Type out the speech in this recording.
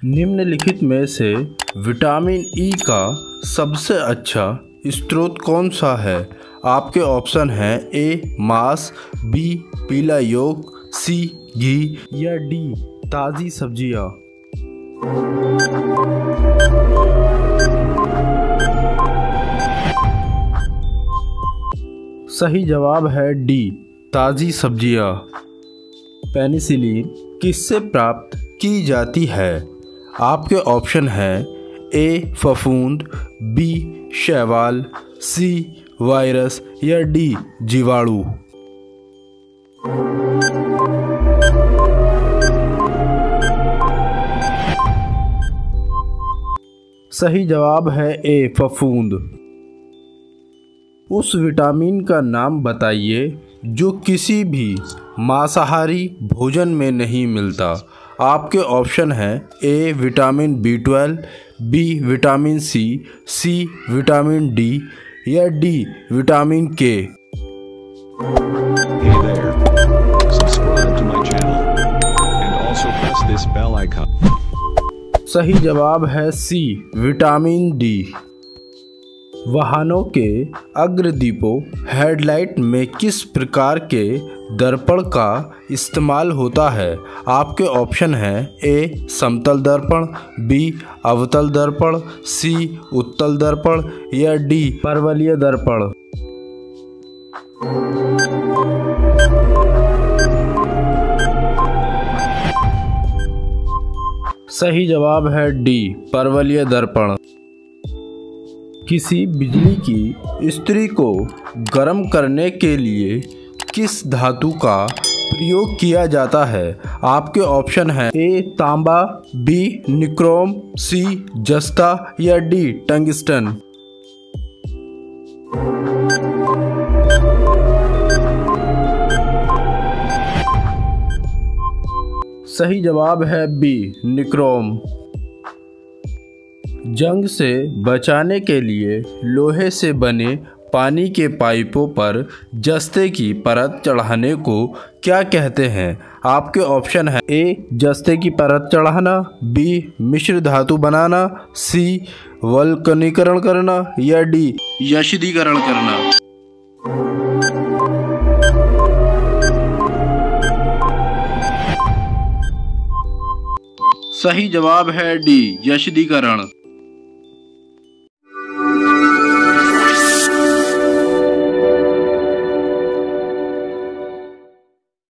निम्नलिखित में से विटामिन ई का सबसे अच्छा स्रोत कौन सा है? आपके ऑप्शन हैं ए मांस, बी पीला योग, सी घी या डी ताज़ी सब्जियां। सही जवाब है डी ताज़ी सब्जियां। पेनिसिलिन किससे प्राप्त की जाती है? आपके ऑप्शन हैं ए फफूंद, बी शैवाल, सी वायरस या डी जीवाणु। सही जवाब है ए फफूंद। उस विटामिन का नाम बताइए जो किसी भी मांसाहारी भोजन में नहीं मिलता। आपके ऑप्शन हैं A vitamin B12, B vitamin C vitamin D या D vitamin K. Hey there. Subscribe to my channel and also press this bell icon. सही जवाब है सी विटामिन डी। वाहनों के अग्रदीपों हेडलाइट में किस प्रकार के दर्पण का इस्तेमाल होता है? आपके ऑप्शन हैं ए समतल दर्पण, बी अवतल दर्पण, सी उत्तल दर्पण या डी परवलयी दर्पण। सही जवाब है डी परवलयी दर्पण। किसी बिजली की इस्त्री को गर्म करने के लिए किस धातु का प्रयोग किया जाता है? आपके ऑप्शन हैं ए तांबा, बी निक्रोम, सी जस्ता या डी टंगस्टन। सही जवाब है बी निक्रोम। जंग से बचाने के लिए लोहे से बने पानी के पाइपों पर जस्ते की परत चढ़ाने को क्या कहते हैं? आपके ऑप्शन है ए जस्ते की परत चढ़ाना, बी मिश्र धातु बनाना, सी वल्कनीकरण करना या डी यशिदीकरण करना। सही जवाब है डी यशिदीकरण।